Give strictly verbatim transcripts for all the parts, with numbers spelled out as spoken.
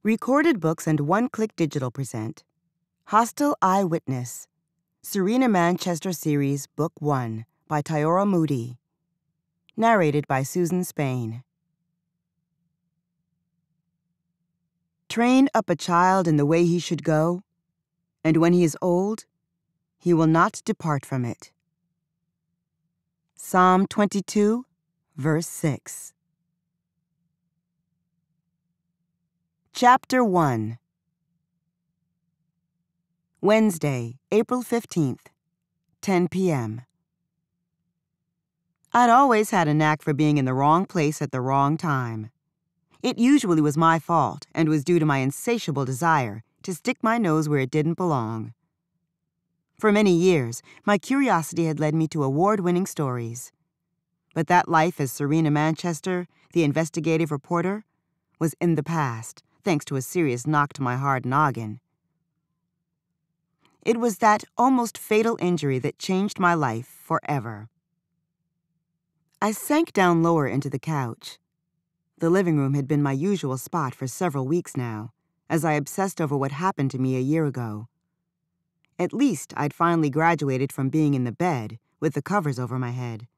Recorded Books and One-Click Digital present Hostile Eyewitness, Serena Manchester Series, Book one by Tyora Moody. Narrated by Susan Spain. Train up a child in the way he should go, and when he is old, he will not depart from it. Psalm twenty-two, verse six. Chapter one. Wednesday, April fifteenth, ten p m I'd always had a knack for being in the wrong place at the wrong time. It usually was my fault and was due to my insatiable desire to stick my nose where it didn't belong. For many years, my curiosity had led me to award-winning stories. But that life as Serena Manchester, the investigative reporter, was in the past, thanks to a serious knock to my hard noggin. It was that almost fatal injury that changed my life forever. I sank down lower into the couch. The living room had been my usual spot for several weeks now, as I obsessed over what happened to me a year ago. At least I'd finally graduated from being in the bed with the covers over my head.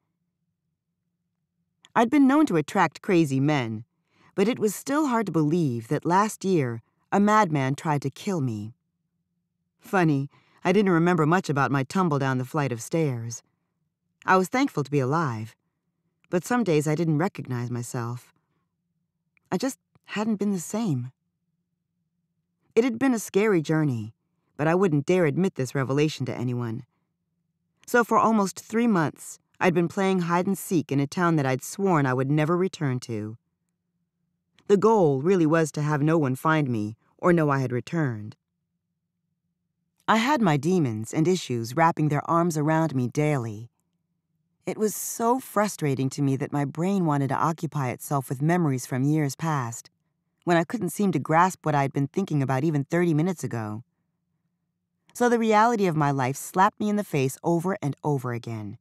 I'd been known to attract crazy men, but it was still hard to believe that last year a madman tried to kill me. Funny, I didn't remember much about my tumble down the flight of stairs. I was thankful to be alive, but some days I didn't recognize myself. I just hadn't been the same. It had been a scary journey, but I wouldn't dare admit this revelation to anyone. So for almost three months, I'd been playing hide-and-seek in a town that I'd sworn I would never return to. The goal really was to have no one find me or know I had returned. I had my demons and issues wrapping their arms around me daily. It was so frustrating to me that my brain wanted to occupy itself with memories from years past, when I couldn't seem to grasp what I'd been thinking about even thirty minutes ago. So the reality of my life slapped me in the face over and over again.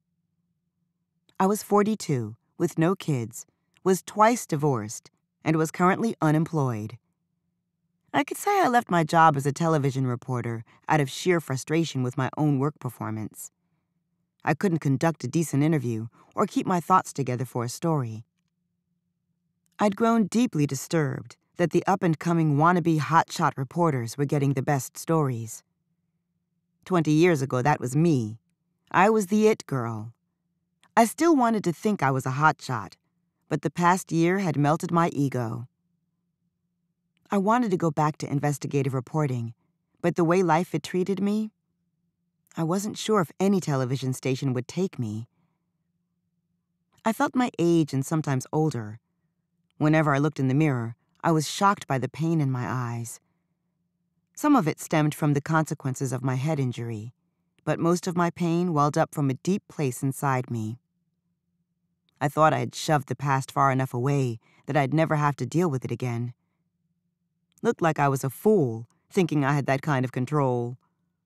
I was forty-two, with no kids, was twice divorced, and was currently unemployed. I could say I left my job as a television reporter out of sheer frustration with my own work performance. I couldn't conduct a decent interview or keep my thoughts together for a story. I'd grown deeply disturbed that the up-and-coming wannabe hotshot reporters were getting the best stories. Twenty years ago, that was me. I was the it girl. I still wanted to think I was a hotshot, but the past year had melted my ego. I wanted to go back to investigative reporting, but the way life had treated me, I wasn't sure if any television station would take me. I felt my age and sometimes older. Whenever I looked in the mirror, I was shocked by the pain in my eyes. Some of it stemmed from the consequences of my head injury, but most of my pain welled up from a deep place inside me. I thought I had shoved the past far enough away that I'd never have to deal with it again. Looked like I was a fool, thinking I had that kind of control.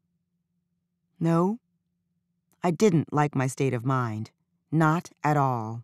No, I didn't like my state of mind. Not at all.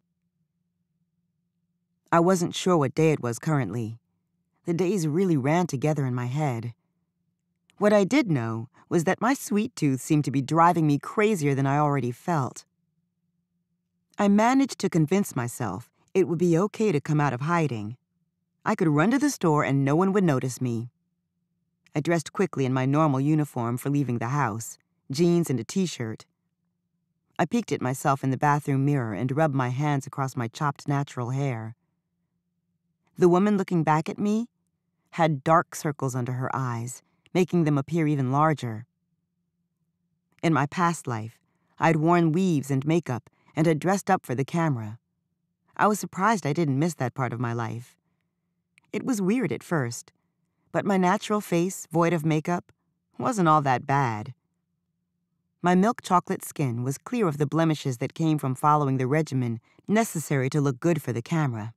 I wasn't sure what day it was currently. The days really ran together in my head. What I did know was that my sweet tooth seemed to be driving me crazier than I already felt. I managed to convince myself it would be okay to come out of hiding. I could run to the store and no one would notice me. I dressed quickly in my normal uniform for leaving the house, jeans and a t-shirt. I peeked at myself in the bathroom mirror and rubbed my hands across my chopped natural hair. The woman looking back at me had dark circles under her eyes, making them appear even larger. In my past life, I'd worn weaves and makeup and had dressed up for the camera. I was surprised I didn't miss that part of my life. It was weird at first, but my natural face, void of makeup, wasn't all that bad. My milk chocolate skin was clear of the blemishes that came from following the regimen necessary to look good for the camera.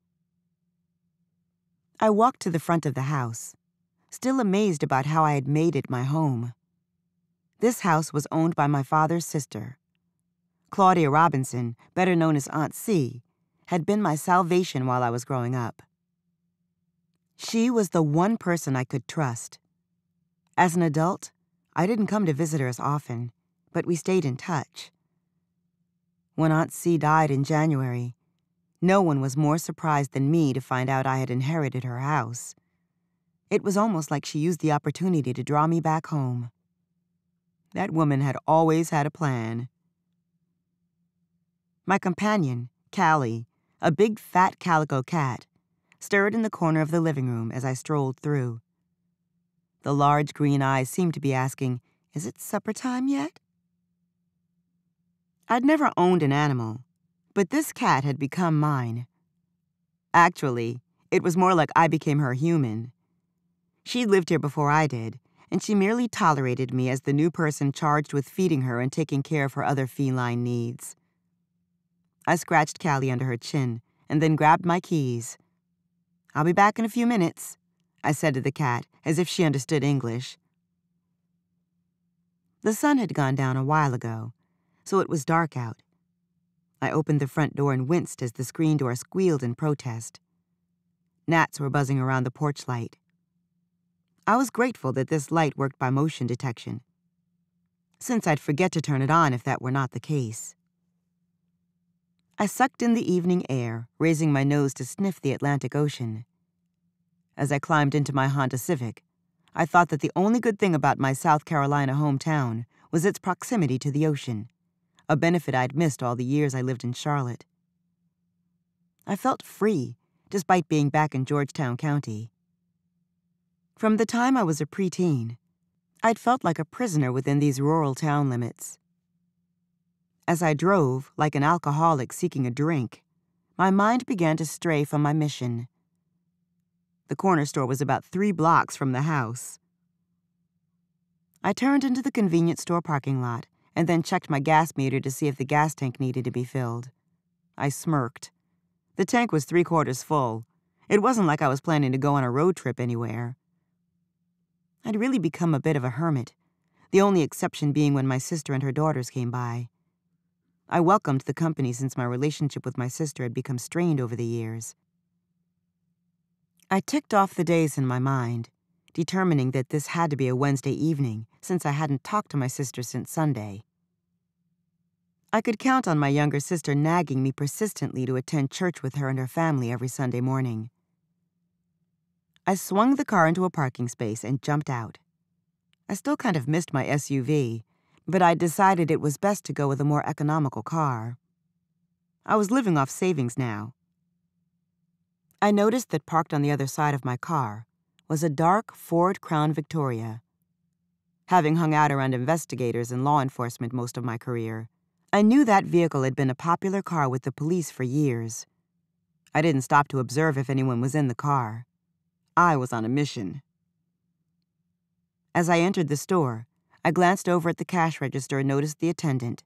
I walked to the front of the house, still amazed about how I had made it my home. This house was owned by my father's sister. Claudia Robinson, better known as Aunt C, had been my salvation while I was growing up. She was the one person I could trust. As an adult, I didn't come to visit her as often, but we stayed in touch. When Aunt C died in January, no one was more surprised than me to find out I had inherited her house. It was almost like she used the opportunity to draw me back home. That woman had always had a plan. My companion, Callie, a big fat calico cat, stirred in the corner of the living room as I strolled through. The large green eyes seemed to be asking, "Is it supper time yet?" I'd never owned an animal, but this cat had become mine. Actually, it was more like I became her human. She lived here before I did, and she merely tolerated me as the new person charged with feeding her and taking care of her other feline needs. I scratched Callie under her chin and then grabbed my keys. "I'll be back in a few minutes," I said to the cat, as if she understood English. The sun had gone down a while ago, so it was dark out. I opened the front door and winced as the screen door squealed in protest. Gnats were buzzing around the porch light. I was grateful that this light worked by motion detection, since I'd forget to turn it on if that were not the case. I sucked in the evening air, raising my nose to sniff the Atlantic Ocean. As I climbed into my Honda Civic, I thought that the only good thing about my South Carolina hometown was its proximity to the ocean, a benefit I'd missed all the years I lived in Charlotte. I felt free, despite being back in Georgetown County. From the time I was a preteen, I'd felt like a prisoner within these rural town limits. As I drove, like an alcoholic seeking a drink, my mind began to stray from my mission. The corner store was about three blocks from the house. I turned into the convenience store parking lot and then checked my gas meter to see if the gas tank needed to be filled. I smirked. The tank was three-quarters full. It wasn't like I was planning to go on a road trip anywhere. I'd really become a bit of a hermit, the only exception being when my sister and her daughters came by. I welcomed the company since my relationship with my sister had become strained over the years. I ticked off the days in my mind, determining that this had to be a Wednesday evening since I hadn't talked to my sister since Sunday. I could count on my younger sister nagging me persistently to attend church with her and her family every Sunday morning. I swung the car into a parking space and jumped out. I still kind of missed my S U V, but I decided it was best to go with a more economical car. I was living off savings now. I noticed that parked on the other side of my car was a dark Ford Crown Victoria. Having hung out around investigators and law enforcement most of my career, I knew that vehicle had been a popular car with the police for years. I didn't stop to observe if anyone was in the car. I was on a mission. As I entered the store, I glanced over at the cash register and noticed the attendant.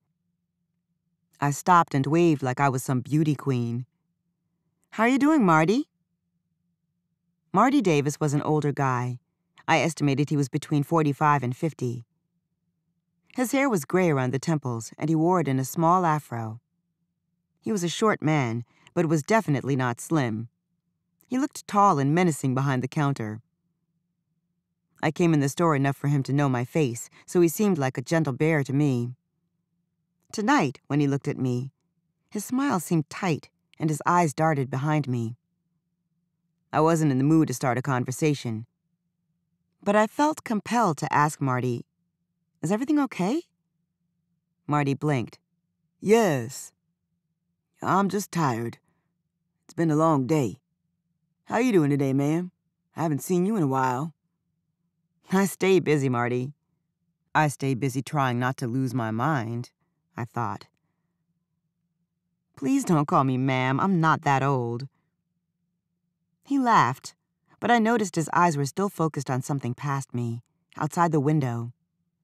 I stopped and waved like I was some beauty queen. "How are you doing, Marty?" Marty Davis was an older guy. I estimated he was between forty-five and fifty. His hair was gray around the temples, and he wore it in a small afro. He was a short man, but was definitely not slim. He looked tall and menacing behind the counter. I came in the store enough for him to know my face, so he seemed like a gentle bear to me. Tonight, when he looked at me, his smile seemed tight, and his eyes darted behind me. I wasn't in the mood to start a conversation, but I felt compelled to ask Marty, "Is everything okay?" Marty blinked. "Yes. I'm just tired. It's been a long day. How you doing today, ma'am? I haven't seen you in a while." I stay busy, Marty. I stay busy trying not to lose my mind, I thought. "Please don't call me ma'am. I'm not that old." He laughed, but I noticed his eyes were still focused on something past me, outside the window.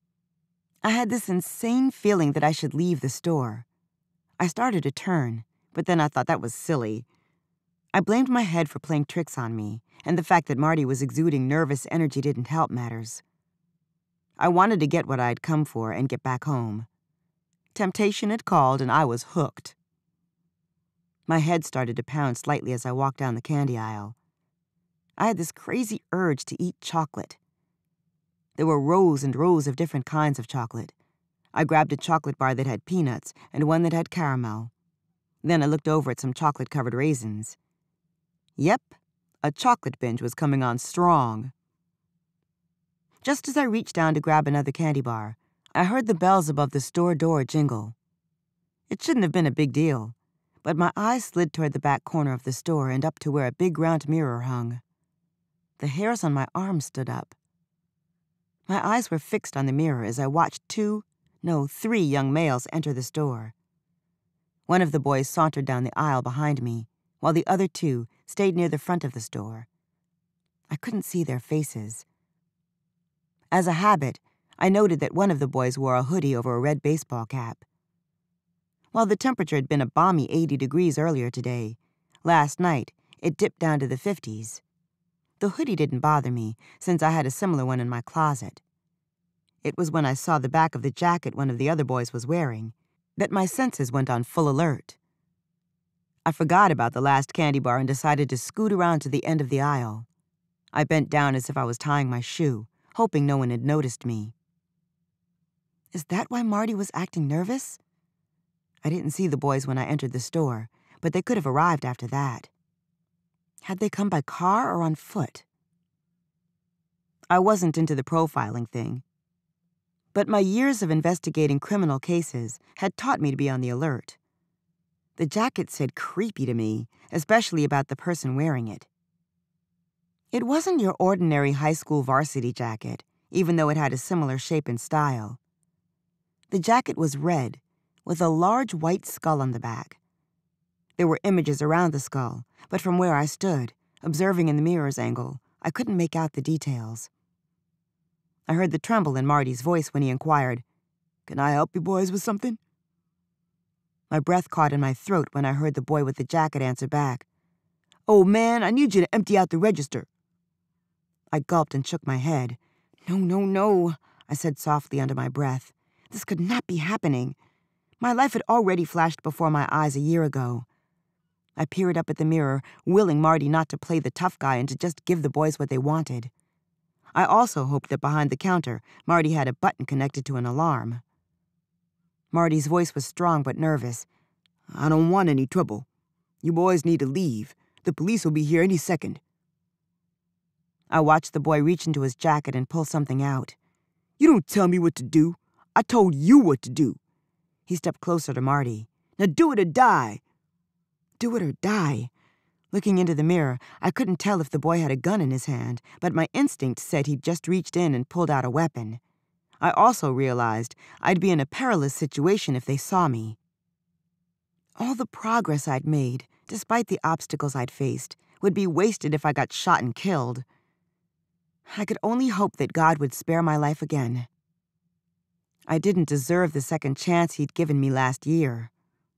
I had this insane feeling that I should leave the store. I started to turn, but then I thought that was silly. I blamed my head for playing tricks on me, and the fact that Marty was exuding nervous energy didn't help matters. I wanted to get what I'd come for and get back home. Temptation had called, and I was hooked. My head started to pound slightly as I walked down the candy aisle. I had this crazy urge to eat chocolate. There were rows and rows of different kinds of chocolate. I grabbed a chocolate bar that had peanuts and one that had caramel. Then I looked over at some chocolate-covered raisins. Yep, a chocolate binge was coming on strong. Just as I reached down to grab another candy bar, I heard the bells above the store door jingle. It shouldn't have been a big deal, but my eyes slid toward the back corner of the store and up to where a big round mirror hung. The hairs on my arms stood up. My eyes were fixed on the mirror as I watched two, no, three young males enter the store. One of the boys sauntered down the aisle behind me, while the other two stayed near the front of the store. I couldn't see their faces. As a habit, I noted that one of the boys wore a hoodie over a red baseball cap. While the temperature had been a balmy eighty degrees earlier today, last night it dipped down to the fifties. The hoodie didn't bother me, since I had a similar one in my closet. It was when I saw the back of the jacket one of the other boys was wearing that my senses went on full alert. I forgot about the last candy bar and decided to scoot around to the end of the aisle. I bent down as if I was tying my shoe, hoping no one had noticed me. Is that why Marty was acting nervous? I didn't see the boys when I entered the store, but they could have arrived after that. Had they come by car or on foot? I wasn't into the profiling thing, but my years of investigating criminal cases had taught me to be on the alert. The jacket said creepy to me, especially about the person wearing it. It wasn't your ordinary high school varsity jacket, even though it had a similar shape and style. The jacket was red, with a large white skull on the back. There were images around the skull, but from where I stood, observing in the mirror's angle, I couldn't make out the details. I heard the tremble in Marty's voice when he inquired, "Can I help you boys with something?" My breath caught in my throat when I heard the boy with the jacket answer back, "Oh man, I need you to empty out the register." I gulped and shook my head. "No, no, no," I said softly under my breath. This could not be happening. My life had already flashed before my eyes a year ago. I peered up at the mirror, willing Marty not to play the tough guy and to just give the boys what they wanted. I also hoped that behind the counter, Marty had a button connected to an alarm. Marty's voice was strong but nervous. "I don't want any trouble. You boys need to leave. The police will be here any second." I watched the boy reach into his jacket and pull something out. "You don't tell me what to do. I told you what to do." He stepped closer to Marty. "Now do it or die." Do it or die. Looking into the mirror, I couldn't tell if the boy had a gun in his hand, but my instinct said he'd just reached in and pulled out a weapon. I also realized I'd be in a perilous situation if they saw me. All the progress I'd made, despite the obstacles I'd faced, would be wasted if I got shot and killed. I could only hope that God would spare my life again. I didn't deserve the second chance he'd given me last year.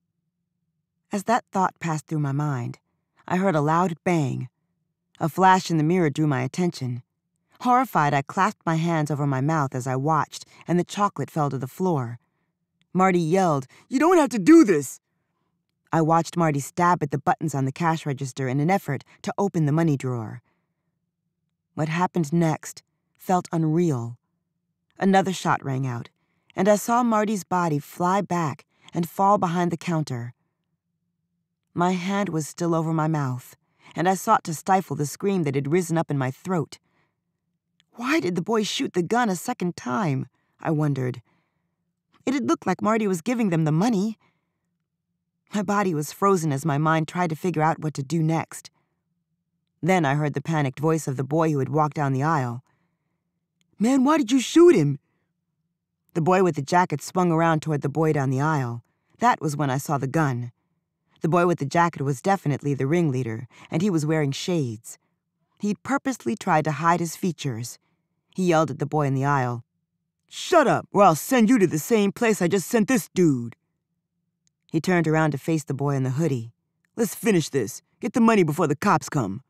As that thought passed through my mind, I heard a loud bang. A flash in the mirror drew my attention. Horrified, I clasped my hands over my mouth as I watched, and the chocolate fell to the floor. Marty yelled, "You don't have to do this!" I watched Marty stab at the buttons on the cash register in an effort to open the money drawer. What happened next felt unreal. Another shot rang out, and I saw Marty's body fly back and fall behind the counter. My hand was still over my mouth, and I sought to stifle the scream that had risen up in my throat. Why did the boy shoot the gun a second time? I wondered. It had looked like Marty was giving them the money. My body was frozen as my mind tried to figure out what to do next. Then I heard the panicked voice of the boy who had walked down the aisle. "Man, why did you shoot him?" The boy with the jacket swung around toward the boy down the aisle. That was when I saw the gun. The boy with the jacket was definitely the ringleader, and he was wearing shades. He'd purposely tried to hide his features. He yelled at the boy in the aisle, "Shut up, or I'll send you to the same place I just sent this dude." He turned around to face the boy in the hoodie. "Let's finish this. Get the money before the cops come."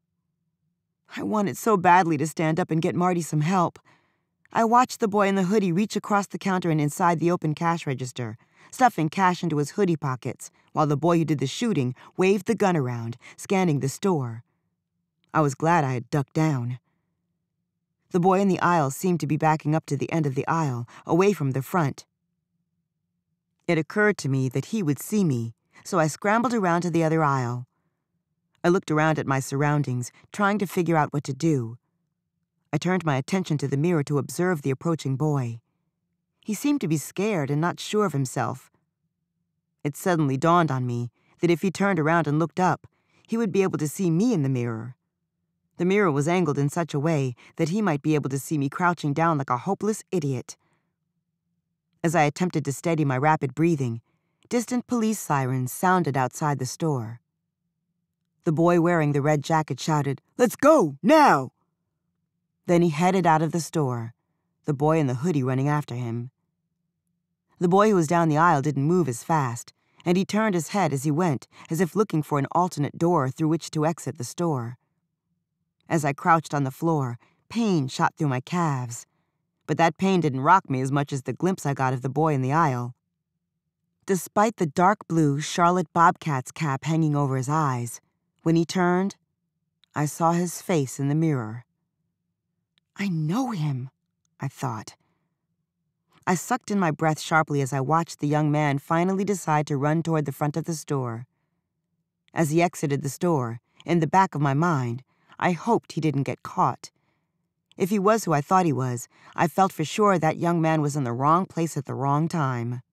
I wanted so badly to stand up and get Marty some help. I watched the boy in the hoodie reach across the counter and inside the open cash register, stuffing cash into his hoodie pockets, while the boy who did the shooting waved the gun around, scanning the store. I was glad I had ducked down. The boy in the aisle seemed to be backing up to the end of the aisle, away from the front. It occurred to me that he would see me, so I scrambled around to the other aisle. I looked around at my surroundings, trying to figure out what to do. I turned my attention to the mirror to observe the approaching boy. He seemed to be scared and not sure of himself. It suddenly dawned on me that if he turned around and looked up, he would be able to see me in the mirror. The mirror was angled in such a way that he might be able to see me crouching down like a hopeless idiot. As I attempted to steady my rapid breathing, distant police sirens sounded outside the store. The boy wearing the red jacket shouted, "Let's go, now!" Then he headed out of the store, the boy in the hoodie running after him. The boy who was down the aisle didn't move as fast, and he turned his head as he went, as if looking for an alternate door through which to exit the store. As I crouched on the floor, pain shot through my calves. But that pain didn't rock me as much as the glimpse I got of the boy in the aisle. Despite the dark blue Charlotte Bobcat's cap hanging over his eyes, when he turned, I saw his face in the mirror. I know him, I thought. I sucked in my breath sharply as I watched the young man finally decide to run toward the front of the store. As he exited the store, in the back of my mind, I hoped he didn't get caught. If he was who I thought he was, I felt for sure that young man was in the wrong place at the wrong time.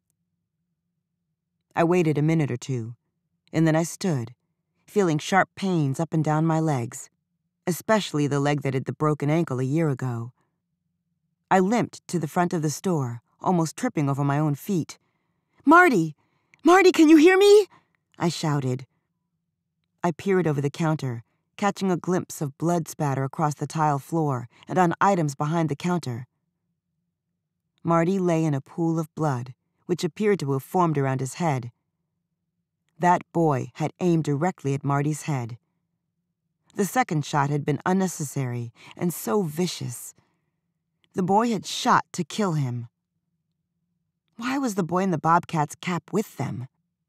I waited a minute or two, and then I stood, feeling sharp pains up and down my legs, especially the leg that had the broken ankle a year ago. I limped to the front of the store, almost tripping over my own feet. "Marty! Marty, can you hear me?" I shouted. I peered over the counter, catching a glimpse of blood spatter across the tile floor and on items behind the counter. Marty lay in a pool of blood, which appeared to have formed around his head. That boy had aimed directly at Marty's head. The second shot had been unnecessary and so vicious. The boy had shot to kill him. Why was the boy in the Bobcat's cap with them?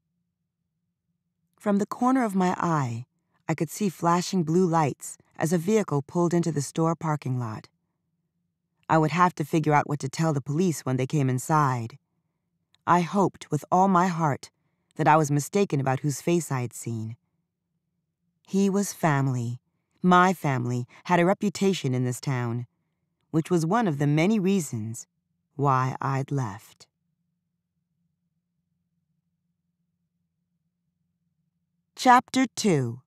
From the corner of my eye, I could see flashing blue lights as a vehicle pulled into the store parking lot. I would have to figure out what to tell the police when they came inside. I hoped with all my heart that I was mistaken about whose face I had seen. He was family. My family had a reputation in this town, which was one of the many reasons why I'd left. Chapter two.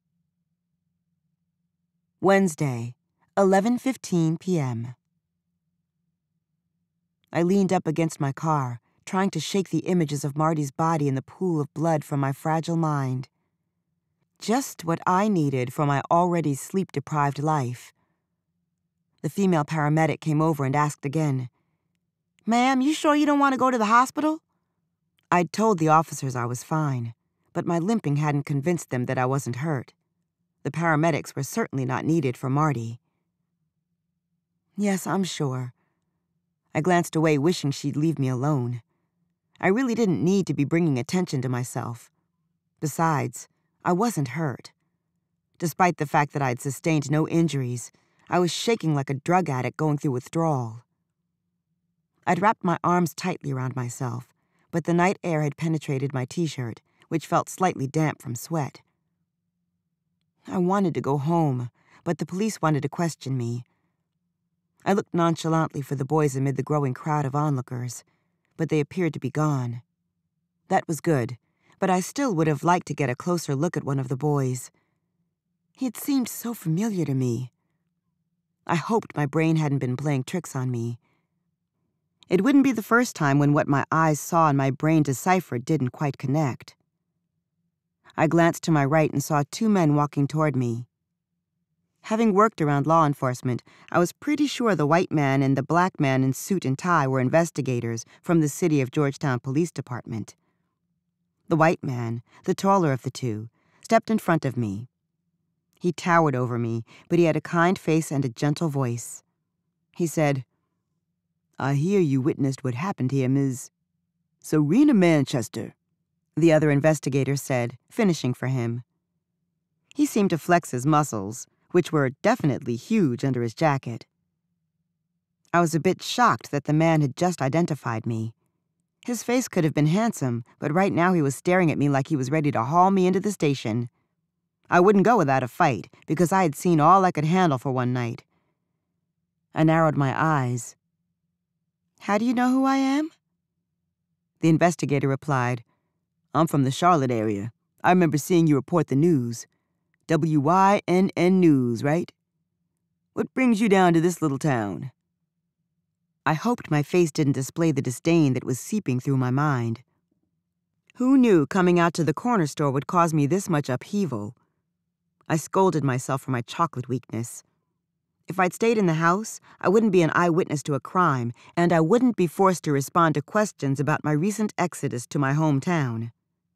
Wednesday, eleven fifteen p m I leaned up against my car, trying to shake the images of Marty's body in the pool of blood from my fragile mind. Just what I needed for my already sleep-deprived life. The female paramedic came over and asked again, "Ma'am, you sure you don't want to go to the hospital?" I'd told the officers I was fine, but my limping hadn't convinced them that I wasn't hurt. The paramedics were certainly not needed for Marty. Yes, I'm sure. I glanced away, wishing she'd leave me alone. I really didn't need to be bringing attention to myself. Besides, I wasn't hurt. Despite the fact that I'd sustained no injuries, I was shaking like a drug addict going through withdrawal. I'd wrapped my arms tightly around myself, but the night air had penetrated my t-shirt, which felt slightly damp from sweat. I wanted to go home, but the police wanted to question me. I looked nonchalantly for the boys amid the growing crowd of onlookers, but they appeared to be gone. That was good, but I still would have liked to get a closer look at one of the boys. He had seemed so familiar to me. I hoped my brain hadn't been playing tricks on me. It wouldn't be the first time when what my eyes saw and my brain deciphered didn't quite connect. I glanced to my right and saw two men walking toward me. Having worked around law enforcement, I was pretty sure the white man and the black man in suit and tie were investigators from the City of Georgetown Police Department. The white man, the taller of the two, stepped in front of me. He towered over me, but he had a kind face and a gentle voice. He said, "I hear you witnessed what happened here, Miz Serena Manchester," the other investigator said, finishing for him. He seemed to flex his muscles, which were definitely huge under his jacket. I was a bit shocked that the man had just identified me. His face could have been handsome, but right now he was staring at me like he was ready to haul me into the station. I wouldn't go without a fight, because I had seen all I could handle for one night. I narrowed my eyes. "How do you know who I am?" The investigator replied, "I'm from the Charlotte area. I remember seeing you report the news. W Y N N News, right? What brings you down to this little town?" I hoped my face didn't display the disdain that was seeping through my mind. Who knew coming out to the corner store would cause me this much upheaval? I scolded myself for my chocolate weakness. If I'd stayed in the house, I wouldn't be an eyewitness to a crime, and I wouldn't be forced to respond to questions about my recent exodus to my hometown.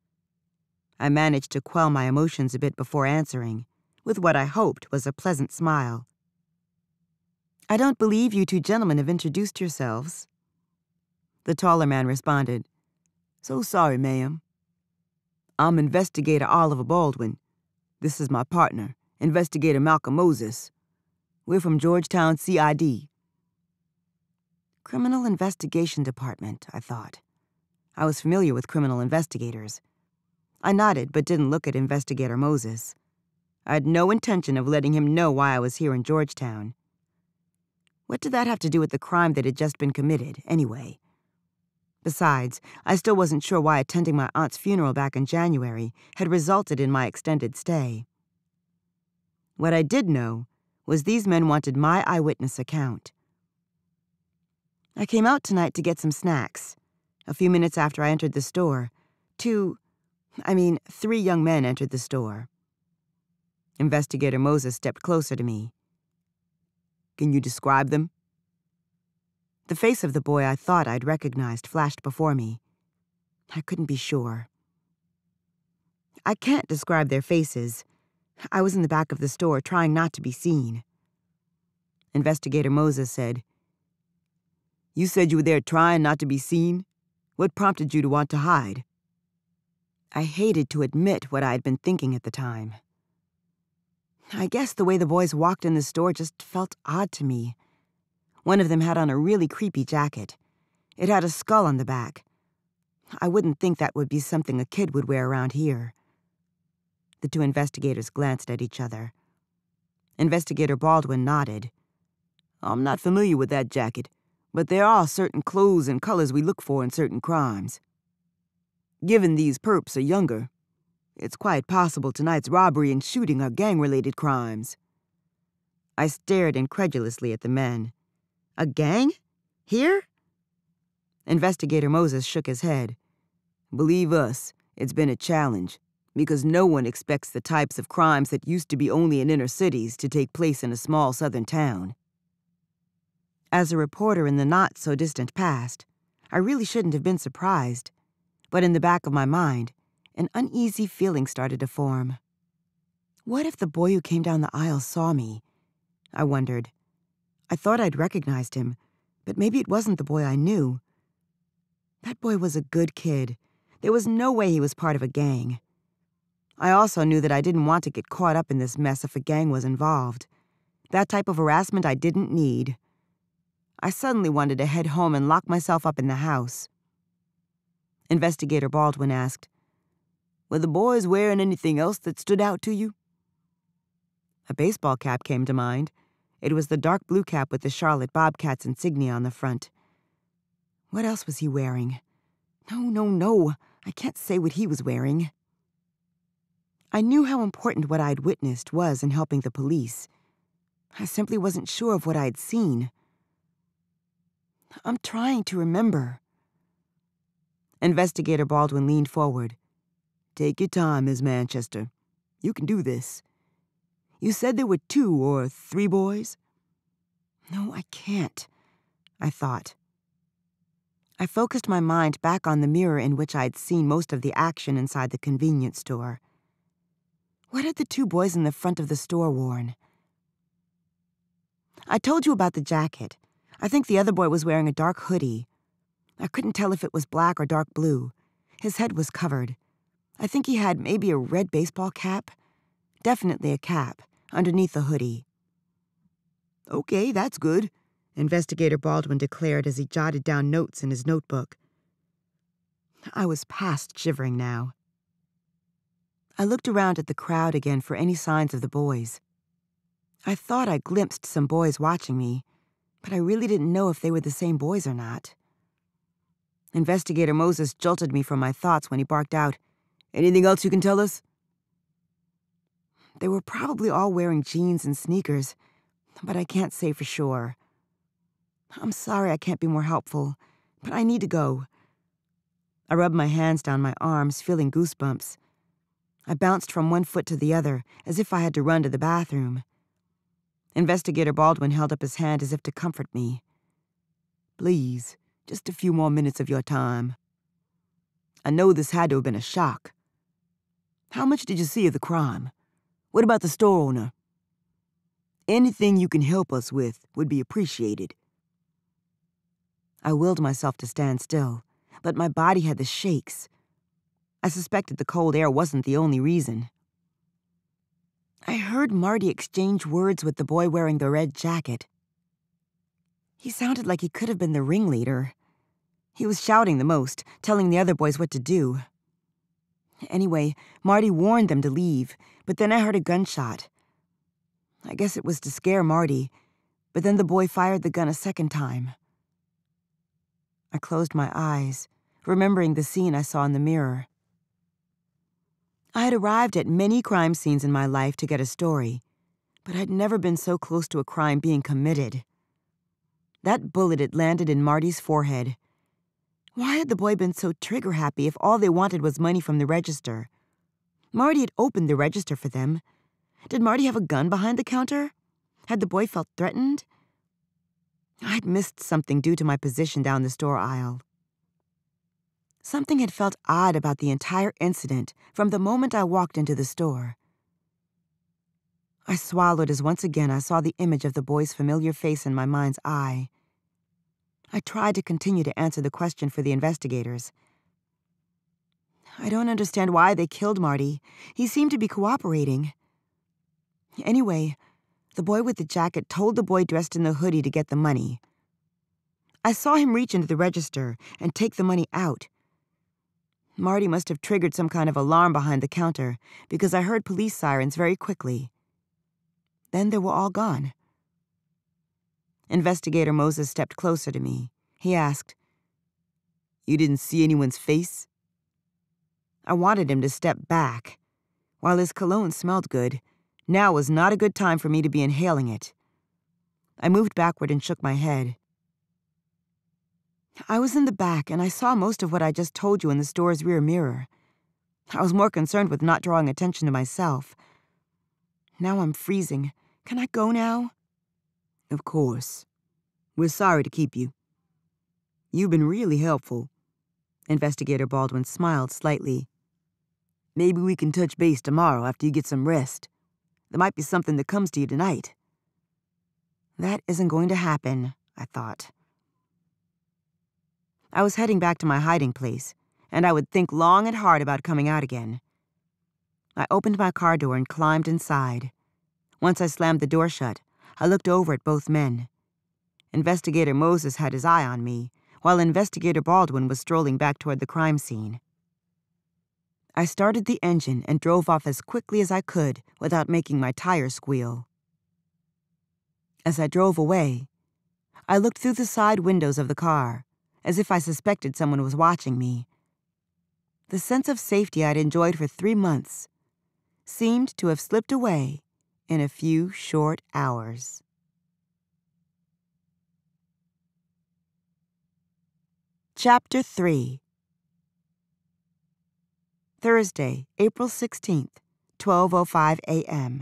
I managed to quell my emotions a bit before answering, with what I hoped was a pleasant smile. "I don't believe you two gentlemen have introduced yourselves." The taller man responded, "So sorry, ma'am. I'm Investigator Oliver Baldwin. This is my partner, Investigator Malcolm Moses. We're from Georgetown C I D. Criminal Investigation Department, I thought. I was familiar with criminal investigators. I nodded but didn't look at Investigator Moses. I had no intention of letting him know why I was here in Georgetown. What did that have to do with the crime that had just been committed, anyway? Besides, I still wasn't sure why attending my aunt's funeral back in January had resulted in my extended stay. What I did know was these men wanted my eyewitness account. "I came out tonight to get some snacks. A few minutes after I entered the store, two, I mean, three young men entered the store." Investigator Moses stepped closer to me. "Can you describe them?" The face of the boy I thought I'd recognized flashed before me. I couldn't be sure. "I can't describe their faces. I was in the back of the store trying not to be seen." Investigator Moses said, "You said you were there trying not to be seen? What prompted you to want to hide?" I hated to admit what I had been thinking at the time. I guess the way the boys walked in the store just felt odd to me. One of them had on a really creepy jacket. It had a skull on the back. I wouldn't think that would be something a kid would wear around here. The two investigators glanced at each other. Investigator Baldwin nodded. "I'm not familiar with that jacket, but there are certain clothes and colors we look for in certain crimes. Given these perps are younger, it's quite possible tonight's robbery and shooting are gang-related crimes." I stared incredulously at the men. "A gang? Here?" Investigator Moses shook his head. "Believe us, it's been a challenge, because no one expects the types of crimes that used to be only in inner cities to take place in a small southern town." As a reporter in the not-so-distant past, I really shouldn't have been surprised, but in the back of my mind, an uneasy feeling started to form. What if the boy who came down the aisle saw me? I wondered. I thought I'd recognized him, but maybe it wasn't the boy I knew. That boy was a good kid. There was no way he was part of a gang. I also knew that I didn't want to get caught up in this mess if a gang was involved. That type of harassment I didn't need. I suddenly wanted to head home and lock myself up in the house. Investigator Baldwin asked, "Were the boys wearing anything else that stood out to you?" A baseball cap came to mind. It was the dark blue cap with the Charlotte Bobcats insignia on the front. What else was he wearing? No, no, no. I can't say what he was wearing. I knew how important what I'd witnessed was in helping the police. I simply wasn't sure of what I'd seen. I'm trying to remember. Investigator Baldwin leaned forward. "Take your time, Miz Manchester. You can do this. You said there were two or three boys?" "No, I can't," I thought. I focused my mind back on the mirror in which I'd seen most of the action inside the convenience store. What had the two boys in the front of the store worn? I told you about the jacket. I think the other boy was wearing a dark hoodie. I couldn't tell if it was black or dark blue. His head was covered. I think he had maybe a red baseball cap. Definitely a cap, underneath the hoodie. "Okay, that's good," Investigator Baldwin declared as he jotted down notes in his notebook. I was past shivering now. I looked around at the crowd again for any signs of the boys. I thought I glimpsed some boys watching me, but I really didn't know if they were the same boys or not. Investigator Moses jolted me from my thoughts when he barked out, "Anything else you can tell us?" They were probably all wearing jeans and sneakers, but I can't say for sure. I'm sorry I can't be more helpful, but I need to go. I rubbed my hands down my arms, feeling goosebumps. I bounced from one foot to the other, as if I had to run to the bathroom. Investigator Baldwin held up his hand as if to comfort me. "Please, just a few more minutes of your time. I know this had to have been a shock. How much did you see of the crime? What about the store owner? Anything you can help us with would be appreciated." I willed myself to stand still, but my body had the shakes. I suspected the cold air wasn't the only reason. I heard Marty exchange words with the boy wearing the red jacket. He sounded like he could have been the ringleader. He was shouting the most, telling the other boys what to do. Anyway, Marty warned them to leave, but then I heard a gunshot. I guess it was to scare Marty, but then the boy fired the gun a second time. I closed my eyes, remembering the scene I saw in the mirror. I had arrived at many crime scenes in my life to get a story, but I'd never been so close to a crime being committed. That bullet had landed in Marty's forehead. Why had the boy been so trigger-happy if all they wanted was money from the register? Marty had opened the register for them. Did Marty have a gun behind the counter? Had the boy felt threatened? I'd missed something due to my position down the store aisle. Something had felt odd about the entire incident from the moment I walked into the store. I swallowed as once again I saw the image of the boy's familiar face in my mind's eye. I tried to continue to answer the question for the investigators. I don't understand why they killed Marty. He seemed to be cooperating. Anyway, the boy with the jacket told the boy dressed in the hoodie to get the money. I saw him reach into the register and take the money out. Marty must have triggered some kind of alarm behind the counter because I heard police sirens very quickly. Then they were all gone. Investigator Moses stepped closer to me. He asked, "You didn't see anyone's face?" I wanted him to step back. While his cologne smelled good, now was not a good time for me to be inhaling it. I moved backward and shook my head. I was in the back, and I saw most of what I just told you in the store's rear mirror. I was more concerned with not drawing attention to myself. Now I'm freezing. Can I go now? "Of course. We're sorry to keep you. You've been really helpful." Investigator Baldwin smiled slightly. "Maybe we can touch base tomorrow after you get some rest. There might be something that comes to you tonight." That isn't going to happen, I thought. I was heading back to my hiding place, and I would think long and hard about coming out again. I opened my car door and climbed inside. Once I slammed the door shut, I looked over at both men. Investigator Moses had his eye on me, while Investigator Baldwin was strolling back toward the crime scene. I started the engine and drove off as quickly as I could without making my tires squeal. As I drove away, I looked through the side windows of the car, as if I suspected someone was watching me. The sense of safety I'd enjoyed for three months seemed to have slipped away in a few short hours. Chapter three. Thursday, April sixteenth, twelve oh five a m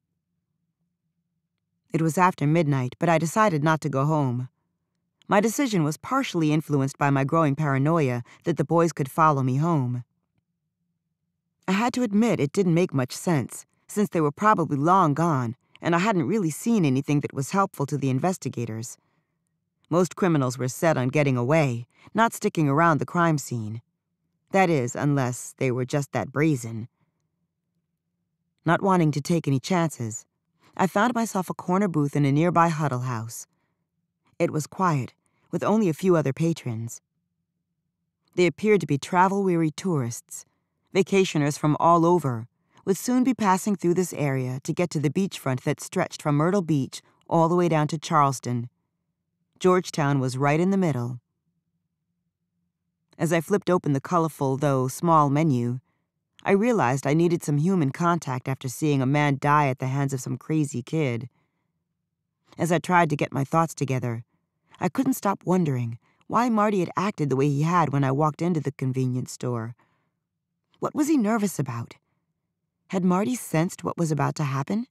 It was after midnight, but I decided not to go home. My decision was partially influenced by my growing paranoia that the boys could follow me home. I had to admit it didn't make much sense, since they were probably long gone, and I hadn't really seen anything that was helpful to the investigators. Most criminals were set on getting away, not sticking around the crime scene. That is, unless they were just that brazen. Not wanting to take any chances, I found myself a corner booth in a nearby huddle house. It was quiet, with only a few other patrons. They appeared to be travel-weary tourists, vacationers from all over, would soon be passing through this area to get to the beachfront that stretched from Myrtle Beach all the way down to Charleston. Georgetown was right in the middle. As I flipped open the colorful, though small menu, I realized I needed some human contact after seeing a man die at the hands of some crazy kid. As I tried to get my thoughts together, I couldn't stop wondering why Marty had acted the way he had when I walked into the convenience store. What was he nervous about? Had Marty sensed what was about to happen?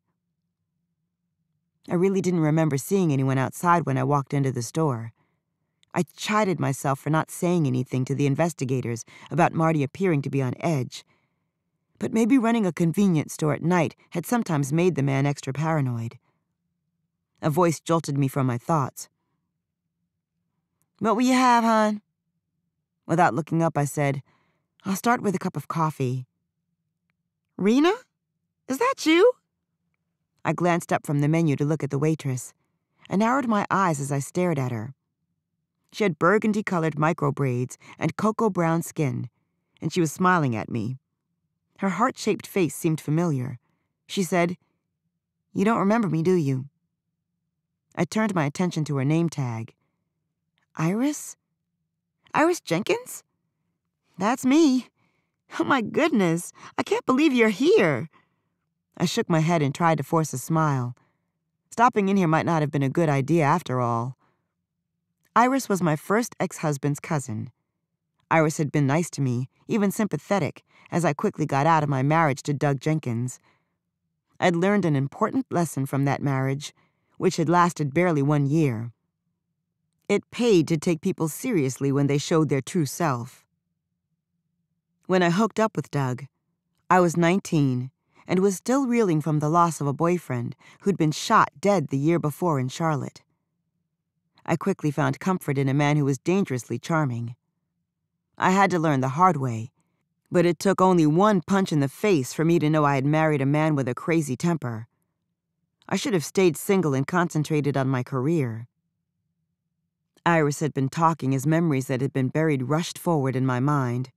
I really didn't remember seeing anyone outside when I walked into the store. I chided myself for not saying anything to the investigators about Marty appearing to be on edge. But maybe running a convenience store at night had sometimes made the man extra paranoid. A voice jolted me from my thoughts. "What will you have, hon?" Without looking up, I said, "I'll start with a cup of coffee." "Rena? Is that you?" I glanced up from the menu to look at the waitress. I narrowed my eyes as I stared at her. She had burgundy-colored micro-braids and cocoa-brown skin, and she was smiling at me. Her heart-shaped face seemed familiar. She said, "You don't remember me, do you?" I turned my attention to her name tag. Iris? Iris Jenkins? That's me. Oh my goodness, I can't believe you're here. I shook my head and tried to force a smile. Stopping in here might not have been a good idea after all. Iris was my first ex-husband's cousin. Iris had been nice to me, even sympathetic, as I quickly got out of my marriage to Doug Jenkins. I'd learned an important lesson from that marriage, which had lasted barely one year. It paid to take people seriously when they showed their true self. When I hooked up with Doug, I was nineteen and was still reeling from the loss of a boyfriend who'd been shot dead the year before in Charlotte. I quickly found comfort in a man who was dangerously charming. I had to learn the hard way, but it took only one punch in the face for me to know I had married a man with a crazy temper. I should have stayed single and concentrated on my career. Iris had been talking as memories that had been buried rushed forward in my mind.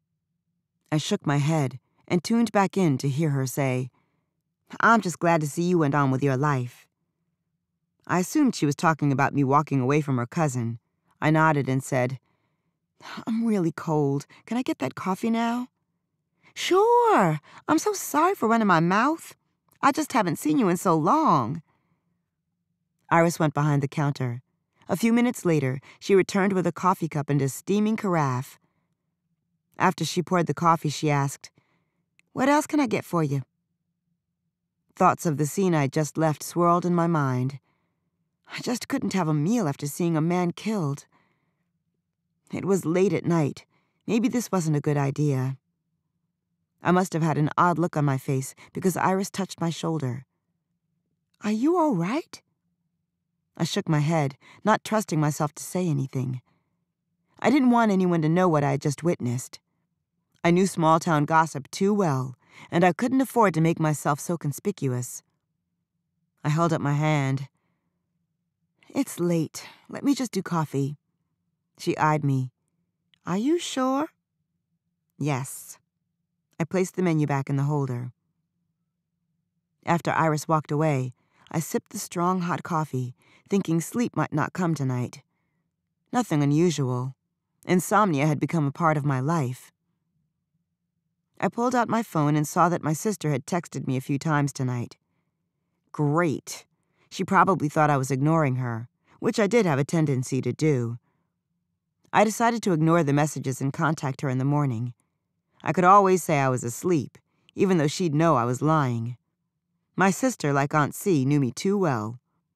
I shook my head and tuned back in to hear her say, "I'm just glad to see you went on with your life." I assumed she was talking about me walking away from her cousin. I nodded and said, "I'm really cold. Can I get that coffee now?" "Sure. I'm so sorry for running my mouth. I just haven't seen you in so long." Iris went behind the counter. A few minutes later, she returned with a coffee cup and a steaming carafe. After she poured the coffee, she asked, "What else can I get for you?" Thoughts of the scene I'd just left swirled in my mind. I just couldn't have a meal after seeing a man killed. It was late at night. Maybe this wasn't a good idea. I must have had an odd look on my face because Iris touched my shoulder. "Are you all right?" I shook my head, not trusting myself to say anything. I didn't want anyone to know what I had just witnessed. I knew small-town gossip too well, and I couldn't afford to make myself so conspicuous. I held up my hand. "It's late. Let me just do coffee." She eyed me. "Are you sure?" "Yes." I placed the menu back in the holder. After Iris walked away, I sipped the strong hot coffee, thinking sleep might not come tonight. Nothing unusual. Insomnia had become a part of my life. I pulled out my phone and saw that my sister had texted me a few times tonight. Great. She probably thought I was ignoring her, which I did have a tendency to do. I decided to ignore the messages and contact her in the morning. I could always say I was asleep, even though she'd know I was lying. My sister, like Aunt C, knew me too well.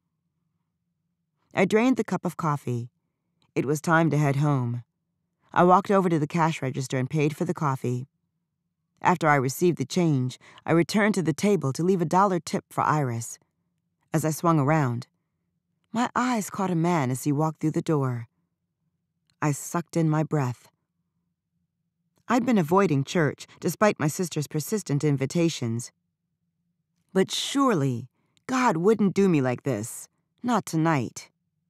I drained the cup of coffee. It was time to head home. I walked over to the cash register and paid for the coffee. After I received the change, I returned to the table to leave a dollar tip for Iris. As I swung around, my eyes caught a man as he walked through the door. I sucked in my breath. I'd been avoiding church, despite my sister's persistent invitations. But surely, God wouldn't do me like this. Not tonight.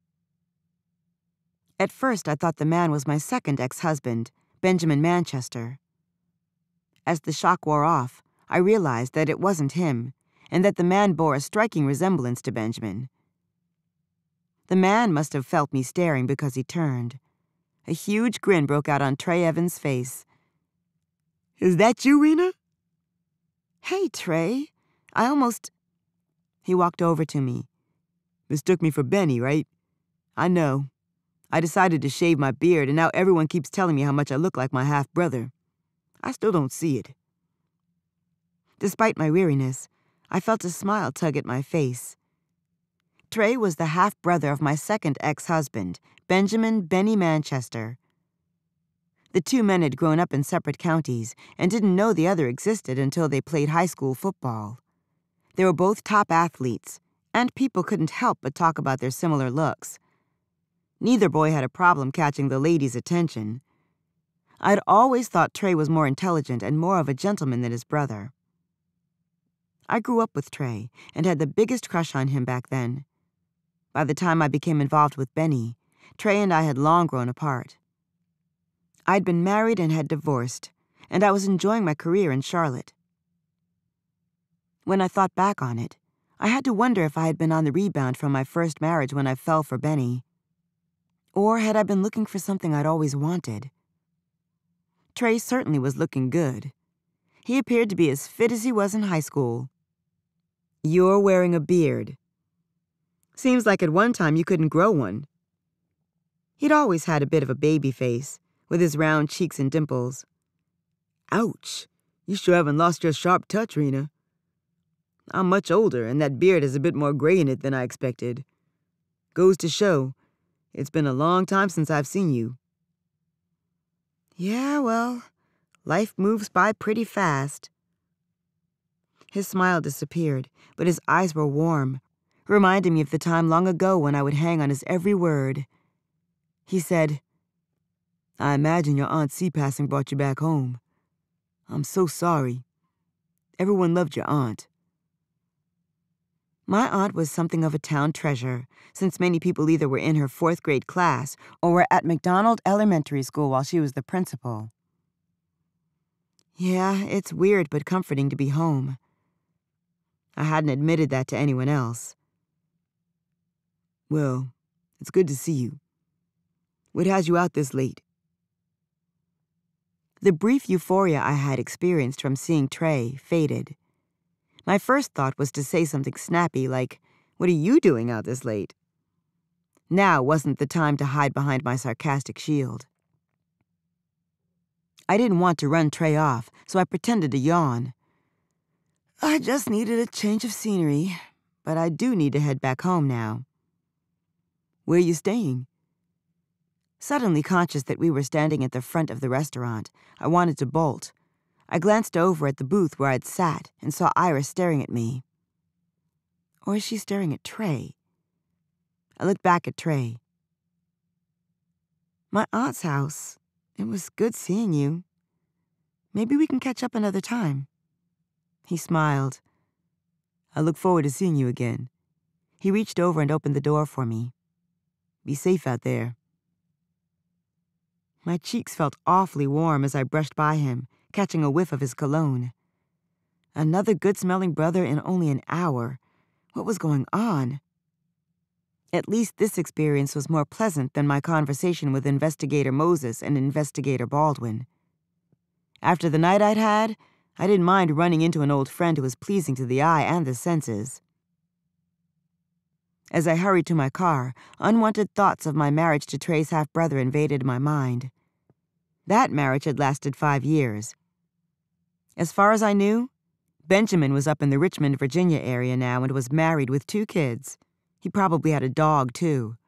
At first, I thought the man was my second ex-husband, Benjamin Manchester. As the shock wore off, I realized that it wasn't him, and that the man bore a striking resemblance to Benjamin. The man must have felt me staring because he turned. A huge grin broke out on Trey Evans' face. "Is that you, Rena?" "Hey, Trey. I almost—" He walked over to me. "Mistook me for Benny, right? I know. I decided to shave my beard, and now everyone keeps telling me how much I look like my half-brother. I still don't see it." Despite my weariness, I felt a smile tug at my face. Trey was the half-brother of my second ex-husband, Benjamin Benny Manchester. The two men had grown up in separate counties and didn't know the other existed until they played high school football. They were both top athletes, and people couldn't help but talk about their similar looks. Neither boy had a problem catching the ladies' attention. I'd always thought Trey was more intelligent and more of a gentleman than his brother. I grew up with Trey and had the biggest crush on him back then. By the time I became involved with Benny, Trey and I had long grown apart. I'd been married and had divorced, and I was enjoying my career in Charlotte. When I thought back on it, I had to wonder if I had been on the rebound from my first marriage when I fell for Benny. Or had I been looking for something I'd always wanted? Trey certainly was looking good. He appeared to be as fit as he was in high school. "You're wearing a beard. Seems like at one time you couldn't grow one." He'd always had a bit of a baby face, with his round cheeks and dimples. "Ouch. You sure haven't lost your sharp touch, Rena. I'm much older, and that beard has a bit more gray in it than I expected. Goes to show, it's been a long time since I've seen you." "Yeah, well, life moves by pretty fast." His smile disappeared, but his eyes were warm, reminding me of the time long ago when I would hang on his every word. He said, "I imagine your Aunt C passing brought you back home. I'm so sorry. Everyone loved your aunt." My aunt was something of a town treasure, since many people either were in her fourth grade class or were at McDonald Elementary School while she was the principal. Yeah, it's weird but comforting to be home. I hadn't admitted that to anyone else. "Well, it's good to see you. What has you out this late?" The brief euphoria I had experienced from seeing Trey faded. My first thought was to say something snappy like, "What are you doing out this late?" Now wasn't the time to hide behind my sarcastic shield. I didn't want to run Trey off, so I pretended to yawn. "I just needed a change of scenery, but I do need to head back home now." "Where are you staying?" Suddenly conscious that we were standing at the front of the restaurant, I wanted to bolt. I glanced over at the booth where I'd sat and saw Iris staring at me. Or is she staring at Trey? I looked back at Trey. "My aunt's house. It was good seeing you. Maybe we can catch up another time." He smiled. "I look forward to seeing you again." He reached over and opened the door for me. "Be safe out there." My cheeks felt awfully warm as I brushed by him, catching a whiff of his cologne. Another good-smelling brother in only an hour. What was going on? At least this experience was more pleasant than my conversation with Investigator Moses and Investigator Baldwin. After the night I'd had, I didn't mind running into an old friend who was pleasing to the eye and the senses. As I hurried to my car, unwanted thoughts of my marriage to Trey's half-brother invaded my mind. That marriage had lasted five years. As far as I knew, Benjamin was up in the Richmond, Virginia area now and was married with two kids. He probably had a dog, too.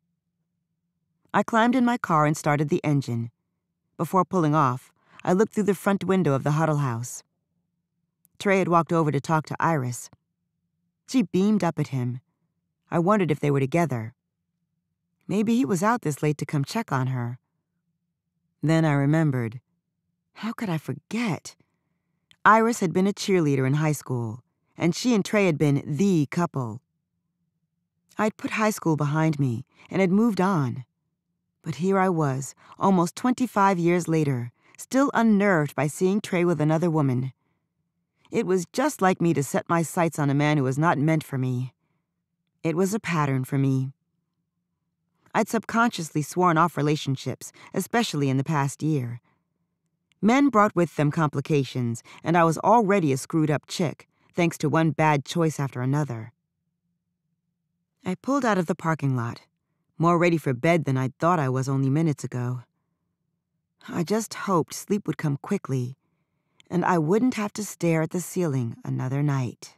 I climbed in my car and started the engine. Before pulling off, I looked through the front window of the Huddle House. Trey had walked over to talk to Iris. She beamed up at him. I wondered if they were together. Maybe he was out this late to come check on her. Then I remembered. How could I forget? Iris had been a cheerleader in high school, and she and Trey had been the couple. I'd put high school behind me and had moved on. But here I was, almost twenty-five years later, still unnerved by seeing Trey with another woman. It was just like me to set my sights on a man who was not meant for me. It was a pattern for me. I'd subconsciously sworn off relationships, especially in the past year. Men brought with them complications, and I was already a screwed-up chick, thanks to one bad choice after another. I pulled out of the parking lot, more ready for bed than I'd thought I was only minutes ago. I just hoped sleep would come quickly, and I wouldn't have to stare at the ceiling another night.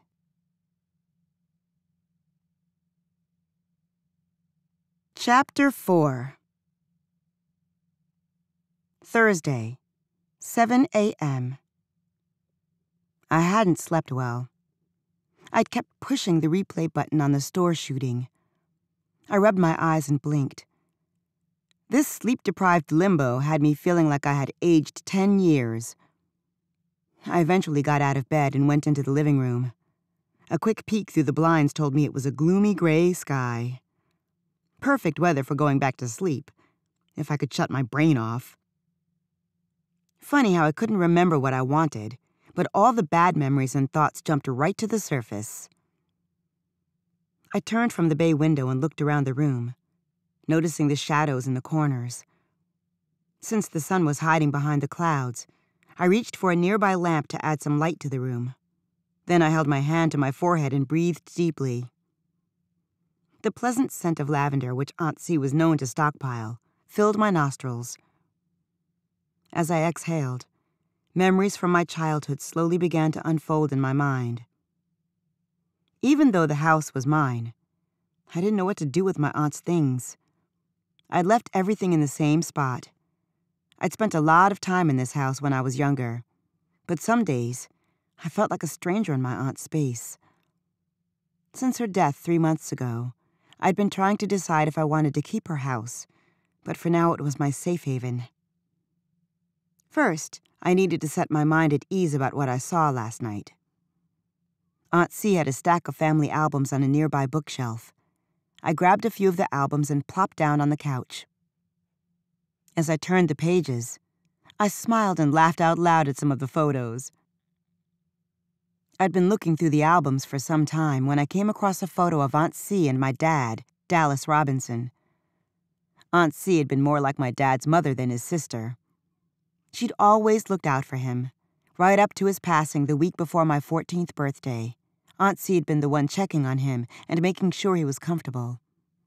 Chapter four. Thursday, seven a m I hadn't slept well. I'd kept pushing the replay button on the store shooting. I rubbed my eyes and blinked. This sleep-deprived limbo had me feeling like I had aged ten years. I eventually got out of bed and went into the living room. A quick peek through the blinds told me it was a gloomy gray sky. Perfect weather for going back to sleep, if I could shut my brain off. Funny how I couldn't remember what I wanted, but all the bad memories and thoughts jumped right to the surface. I turned from the bay window and looked around the room, noticing the shadows in the corners. Since the sun was hiding behind the clouds, I reached for a nearby lamp to add some light to the room. Then I held my hand to my forehead and breathed deeply. The pleasant scent of lavender, which Aunt C was known to stockpile, filled my nostrils. As I exhaled, memories from my childhood slowly began to unfold in my mind. Even though the house was mine, I didn't know what to do with my aunt's things. I'd left everything in the same spot. I'd spent a lot of time in this house when I was younger, but some days I felt like a stranger in my aunt's space. Since her death three months ago, I'd been trying to decide if I wanted to keep her house, but for now it was my safe haven. First, I needed to set my mind at ease about what I saw last night. Aunt C had a stack of family albums on a nearby bookshelf. I grabbed a few of the albums and plopped down on the couch. As I turned the pages, I smiled and laughed out loud at some of the photos. I'd been looking through the albums for some time when I came across a photo of Aunt C and my dad, Dallas Robinson. Aunt C had been more like my dad's mother than his sister. She'd always looked out for him. Right up to his passing the week before my fourteenth birthday, Aunt C had been the one checking on him and making sure he was comfortable.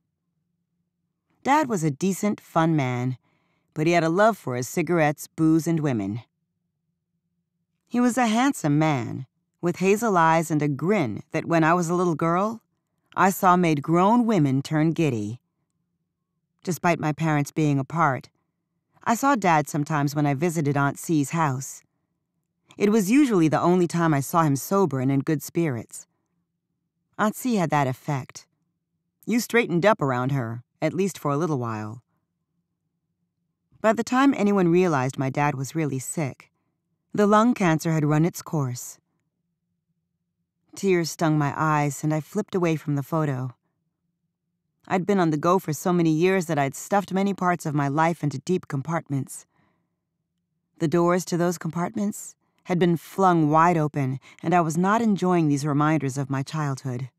Dad was a decent, fun man, but he had a love for his cigarettes, booze, and women. He was a handsome man, with hazel eyes and a grin that when I was a little girl, I saw made grown women turn giddy. Despite my parents being apart, I saw Dad sometimes when I visited Aunt C's house. It was usually the only time I saw him sober and in good spirits. Aunt C had that effect. You straightened up around her, at least for a little while. By the time anyone realized my dad was really sick, the lung cancer had run its course. Tears stung my eyes, and I flipped away from the photo. I'd been on the go for so many years that I'd stuffed many parts of my life into deep compartments. The doors to those compartments had been flung wide open, and I was not enjoying these reminders of my childhood.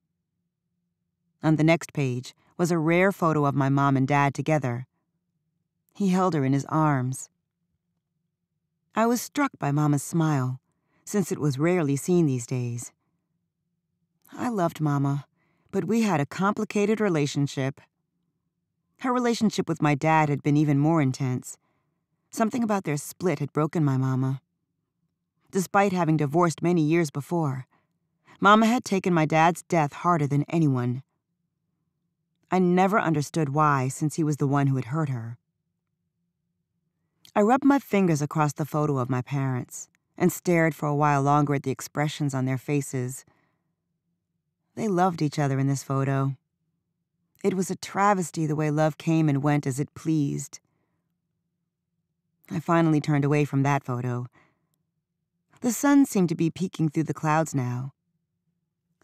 On the next page was a rare photo of my mom and dad together. He held her in his arms. I was struck by Mama's smile, since it was rarely seen these days. I loved Mama, but we had a complicated relationship. Her relationship with my dad had been even more intense. Something about their split had broken my Mama. Despite having divorced many years before, Mama had taken my dad's death harder than anyone. I never understood why, since he was the one who had hurt her. I rubbed my fingers across the photo of my parents and stared for a while longer at the expressions on their faces. They loved each other in this photo. It was a travesty the way love came and went as it pleased. I finally turned away from that photo. The sun seemed to be peeking through the clouds now,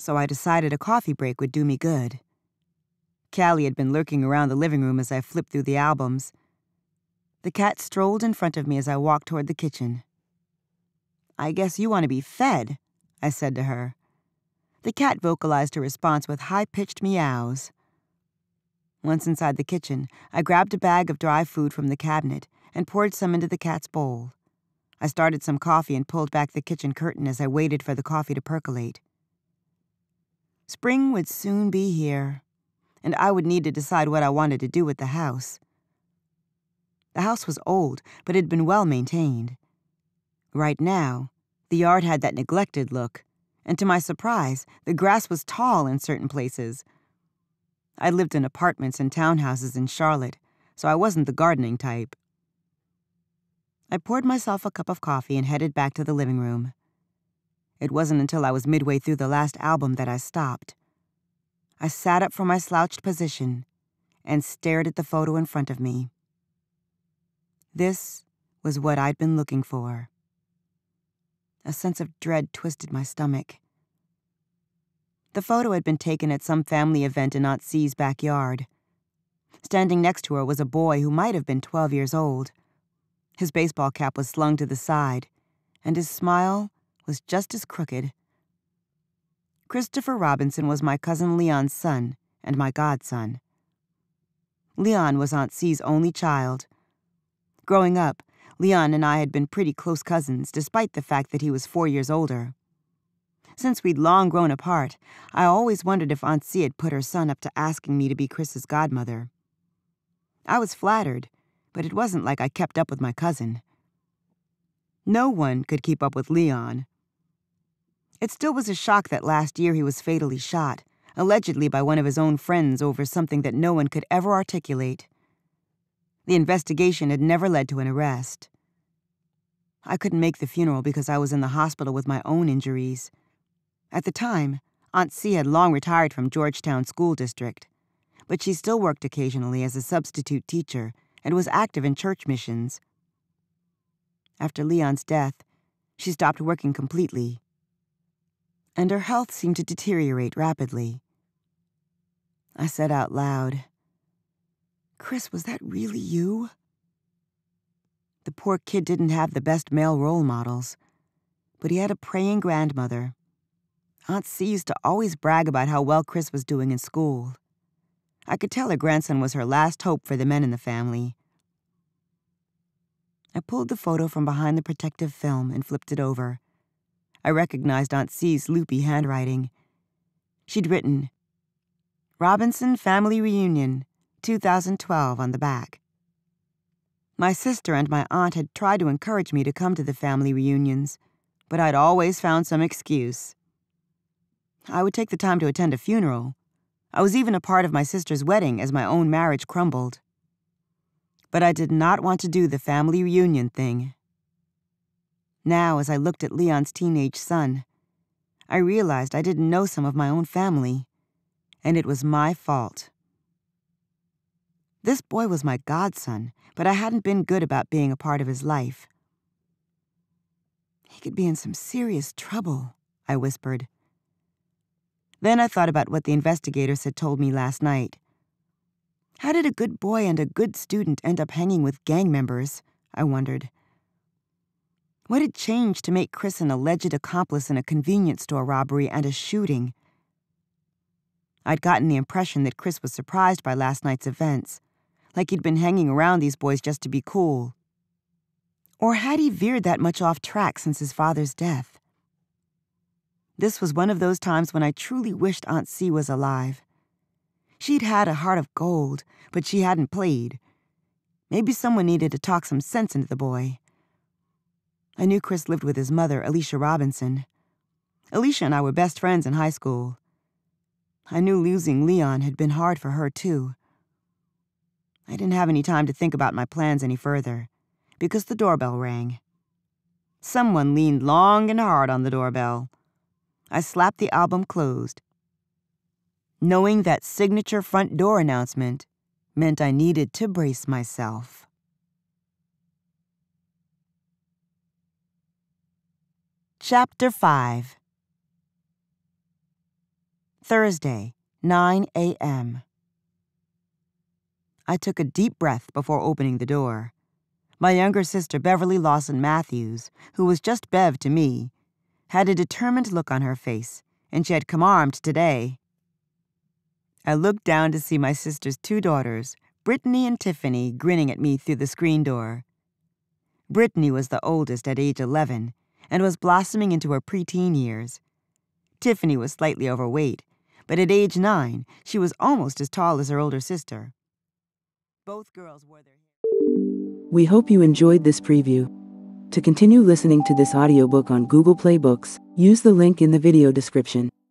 so I decided a coffee break would do me good. Callie had been lurking around the living room as I flipped through the albums. The cat strolled in front of me as I walked toward the kitchen. "I guess you want to be fed," I said to her. The cat vocalized her response with high-pitched meows. Once inside the kitchen, I grabbed a bag of dry food from the cabinet and poured some into the cat's bowl. I started some coffee and pulled back the kitchen curtain as I waited for the coffee to percolate. Spring would soon be here, and I would need to decide what I wanted to do with the house. The house was old, but it had been well maintained. Right now, the yard had that neglected look, and to my surprise, the grass was tall in certain places. I lived in apartments and townhouses in Charlotte, so I wasn't the gardening type. I poured myself a cup of coffee and headed back to the living room. It wasn't until I was midway through the last album that I stopped. I sat up from my slouched position and stared at the photo in front of me. This was what I'd been looking for. A sense of dread twisted my stomach. The photo had been taken at some family event in Aunt C's backyard. Standing next to her was a boy who might have been twelve years old. His baseball cap was slung to the side, and his smile was just as crooked. Christopher Robinson was my cousin Leon's son and my godson. Leon was Aunt C's only child. Growing up, Leon and I had been pretty close cousins, despite the fact that he was four years older. Since we'd long grown apart, I always wondered if Aunt C had put her son up to asking me to be Chris's godmother. I was flattered, but it wasn't like I kept up with my cousin. No one could keep up with Leon. It still was a shock that last year he was fatally shot, allegedly by one of his own friends over something that no one could ever articulate. The investigation had never led to an arrest. I couldn't make the funeral because I was in the hospital with my own injuries. At the time, Aunt C had long retired from Georgetown School District, but she still worked occasionally as a substitute teacher and was active in church missions. After Leon's death, she stopped working completely, and her health seemed to deteriorate rapidly. I said out loud, "Chris, was that really you?" The poor kid didn't have the best male role models, but he had a praying grandmother. Aunt C used to always brag about how well Chris was doing in school. I could tell her grandson was her last hope for the men in the family. I pulled the photo from behind the protective film and flipped it over. I recognized Aunt C's loopy handwriting. She'd written, "Robinson Family Reunion, two thousand twelve" on the back. My sister and my aunt had tried to encourage me to come to the family reunions, but I'd always found some excuse. I would take the time to attend a funeral. I was even a part of my sister's wedding as my own marriage crumbled. But I did not want to do the family reunion thing. Now, as I looked at Leon's teenage son, I realized I didn't know some of my own family, and it was my fault. This boy was my godson, but I hadn't been good about being a part of his life. "He could be in some serious trouble," I whispered. Then I thought about what the investigators had told me last night. How did a good boy and a good student end up hanging with gang members? I wondered. What had changed to make Chris an alleged accomplice in a convenience store robbery and a shooting? I'd gotten the impression that Chris was surprised by last night's events, like he'd been hanging around these boys just to be cool. Or had he veered that much off track since his father's death? This was one of those times when I truly wished Aunt C was alive. She'd had a heart of gold, but she hadn't played. Maybe someone needed to talk some sense into the boy. I knew Chris lived with his mother, Alicia Robinson. Alicia and I were best friends in high school. I knew losing Leon had been hard for her, too. I didn't have any time to think about my plans any further, because the doorbell rang. Someone leaned long and hard on the doorbell. I slapped the album closed, knowing that signature front door announcement meant I needed to brace myself. Chapter five. Thursday, nine a m I took a deep breath before opening the door. My younger sister, Beverly Lawson Matthews, who was just Bev to me, had a determined look on her face, and she had come armed today. I looked down to see my sister's two daughters, Brittany and Tiffany, grinning at me through the screen door. Brittany was the oldest at age eleven and was blossoming into her preteen years. Tiffany was slightly overweight, but at age nine, she was almost as tall as her older sister. Both girls wore their hair. We hope you enjoyed this preview. To continue listening to this audiobook on Google Play Books, use the link in the video description.